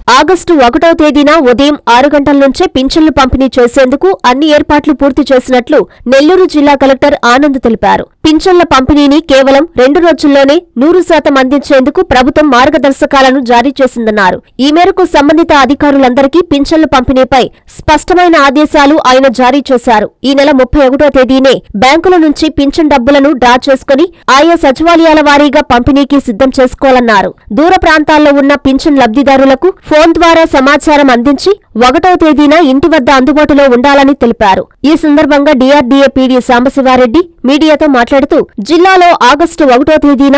August 1వ తేదీన ఉదయం 6 గంటల నుంచే పింఛన్లు పంపిణీ చేసేందుకు అన్ని ఏర్పాట్లు పూర్తి చేసినట్లు నెల్లూరు జిల్లా కలెక్టర్ ఆనంద్ తెలిపారు. పింఛన్ల పంపిణీని కేవలం 2 రోజుల్లోనే 100% అందించేందుకు ప్రభుత్వం మార్గదర్శకాలను జారీ చేసిందన్నారు. ఈ మేరకు సంబంధిత అధికారులందరికీ పింఛన్ల పంపిణీపై స్పష్టమైన ఆదేశాలు ఆయన జారీ చేశారు. ఈ నెల 31వ తేదీనే బ్యాంకుల నుంచి పింఛన్ డబ్బులను డ్రా చేసుకుని ఆయా సచివాలయాల వారీగా పంపిణీకి సిద్ధం చేసుకోవాలన్నారు. దూర ప్రాంతాల్లో ఉన్న పింఛన్ లబ్ధిదారులకు ఫోన్ ద్వారా సమాచారం అందించి 1వ తేదీన ఇంటి వద్ద అందుబాటులో ఉండాలని తెలిపారు. ఈ సందర్భంగా డీఆర్డీఏ పీడీ సాంబశివారెడ్డి మీడియాతో మాట్లాడుతూ జిల్లాలో ఆగస్టు 1వ తేదీన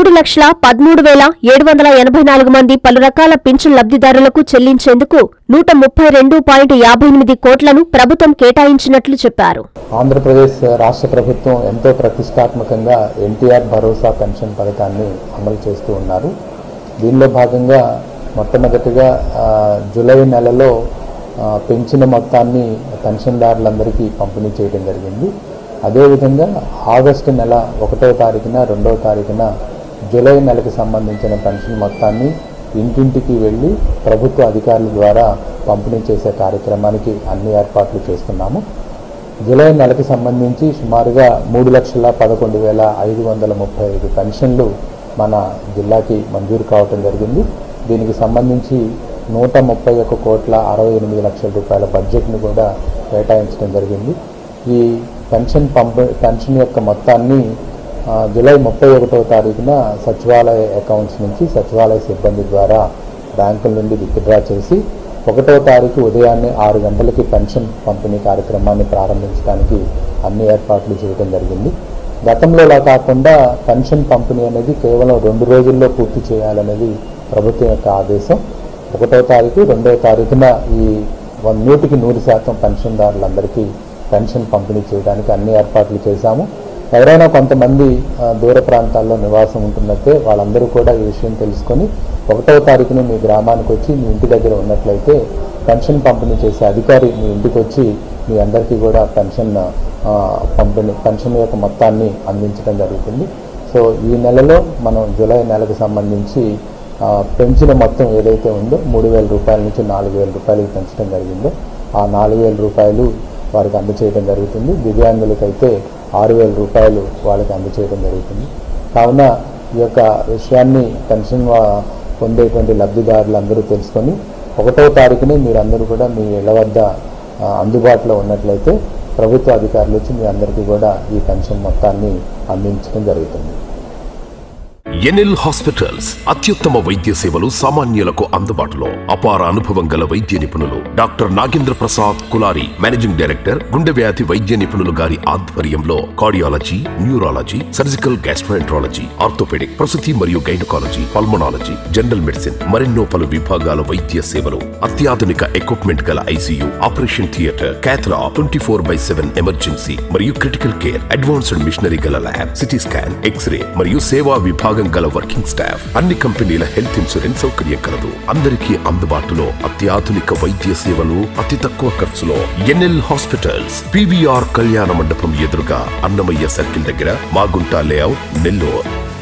3,13,784 మంది పలు రకాల పింఛన్ లబ్ధిదారులకు చెల్లించేందుకు 132.58 కోట్లను ప్రభుత్వం కేటాయించినట్లు చెప్పారు. ఆంధ్రప్రదేశ్ రాష్ట్ర ప్రభుత్వం ఎంతో ప్రతిష్టాత్మకంగా ఎన్టీఆర్ భరోసా పెన్షన్ పథకాన్ని అమలు చేస్తూ ఉన్నారు. దీనిలో భాగంగా మొట్టమొదటిగా జూలై నెలలో పెంచిన మొత్తాన్ని పెన్షన్దారులందరికీ పంపిణీ చేయడం జరిగింది. అదేవిధంగా ఆగస్టు నెల 1వ తారీఖున 2వ తారీఖున జూలై నెలకు సంబంధించిన పెన్షన్ మొత్తాన్ని ఇంటింటికి వెళ్ళి ప్రభుత్వ అధికారుల ద్వారా పంపిణీ చేసే కార్యక్రమానికి అన్ని ఏర్పాట్లు చేస్తున్నాము. జూలై నెలకు సంబంధించి సుమారుగా 3,11,535 పెన్షన్లు మన జిల్లాకి మంజూరు కావటం జరిగింది. దీనికి సంబంధించి 131,68,68 రూపాయల బడ్జెట్ను కూడా కేటాయించడం జరిగింది. ఈ పెన్షన్ యొక్క మొత్తాన్ని జూలై 31వ తారీఖున సచివాలయ అకౌంట్స్ నుంచి సచివాలయ సిబ్బంది ద్వారా బ్యాంకుల నుండి విత్డ్రా చేసి 1వ తారీఖు ఉదయాన్నే 6 గంటలకి పెన్షన్ పంపిణీ కార్యక్రమాన్ని ప్రారంభించడానికి అన్ని ఏర్పాట్లు చేయడం జరిగింది. గతంలోలా కాకుండా పెన్షన్ పంపిణీ అనేది కేవలం 2 రోజుల్లో పూర్తి చేయాలనేది ప్రభుత్వం యొక్క ఆదేశం. 1వ తారీఖు 2వ తారీఖున ఈ 100% పెన్షన్దారులందరికీ పెన్షన్ పంపిణీ చేయడానికి అన్ని ఏర్పాట్లు చేశాము. ఎవరైనా కొంతమంది దూర ప్రాంతాల్లో నివాసం ఉంటున్నట్టే వాళ్ళందరూ కూడా ఈ విషయం తెలుసుకొని 1వ తారీఖున మీ గ్రామానికి వచ్చి మీ ఇంటి దగ్గర ఉన్నట్లయితే పెన్షన్ పంపిణీ చేసే అధికారి మీ ఇంటికి వచ్చి మీ అందరికీ కూడా పెన్షన్ యొక్క మొత్తాన్ని అందించడం జరుగుతుంది. సో ఈ నెలలో మనం జూలై నెలకు సంబంధించి పెంచిన మొత్తం ఏదైతే ఉందో 3,000 రూపాయల నుంచి 4,000 రూపాయలకి పెంచడం జరిగిందో ఆ 4,000 రూపాయలు వారికి అందచేయడం జరుగుతుంది. దివ్యాంగులకైతే 6,000 రూపాయలు వాళ్ళకి అందచేయడం జరుగుతుంది. కావున ఈ యొక్క విషయాన్ని పెన్షన్ పొందేటువంటి లబ్ధిదారులందరూ తెలుసుకొని 1వ తారీఖునే మీరందరూ కూడా మీ ఇళ్ల వద్ద అందుబాటులో ఉన్నట్లయితే ప్రభుత్వ అధికారులు వచ్చి మీ అందరికీ కూడా ఈ పెన్షన్ మొత్తాన్ని అందించడం జరుగుతుంది. ఎన్ఎల్ హాస్పిటల్స్ అత్యుత్తమ వైద్య సేవలు సామాన్యులకు అందుబాటులో. అపార అనుభవం గల వైద్య నిపుణులు doctor Nagendra Prasad Kulari, managing director, గుండె వ్యాధి వైద్య నిపుణులు గారి ఆధ్వర్యంలో cardiology, neurology, surgical gastroenterology, orthopaedic, ప్రసూతి మరియు గైనకాలజీ, పల్మనాలజీ, జనరల్ మెడిసిన్ మరెన్నో పలు విభాగాల వైద్య సేవలు. అత్యాధునిక ఎక్విప్మెంట్ గల ICU, operation theatre, cath lab, 24/7 emergency మరియు క్రిటికల్ కేర్, అడ్వాన్స్డ్ మిషనరీ గల ల్యాబ్, సిటీ స్కాన్, ఎక్స్రే మరియు సేవా విభాగం గల వర్కింగ్ స్టాఫ్, అన్ని కంపెనీల హెల్త్ ఇన్సూరెన్స్ సౌకర్యం కలదు. అందరికీ అందుబాటులో అత్యాధునిక వైద్య సేవలు అతి తక్కువ ఖర్చులో. ఎన్ఎల్ హాస్పిటల్స్, PVR కళ్యాణ మండపం ఎదురుగా, అన్నమయ్య సర్కిల్ దగ్గర, మాగుంట లేఅవుట్, నెల్లూరు.